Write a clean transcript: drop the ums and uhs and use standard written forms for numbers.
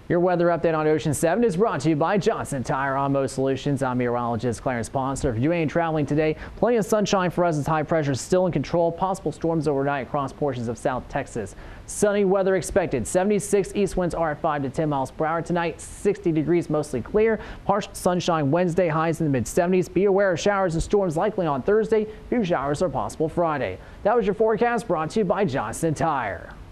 Your weather update on Ocean 7 is brought to you by Johnson Tire on Most Solutions. I'm meteorologist Clarence Ponsler. If you're doing any traveling today, plenty of sunshine for us as high pressure is still in control. Possible storms overnight across portions of South Texas. Sunny weather expected. 76 east winds are at 5 to 10 miles per hour tonight. 60 degrees, mostly clear. Partial sunshine Wednesday, highs in the mid-70s. Be aware of showers and storms likely on Thursday. Few showers are possible Friday. That was your forecast brought to you by Johnson Tire.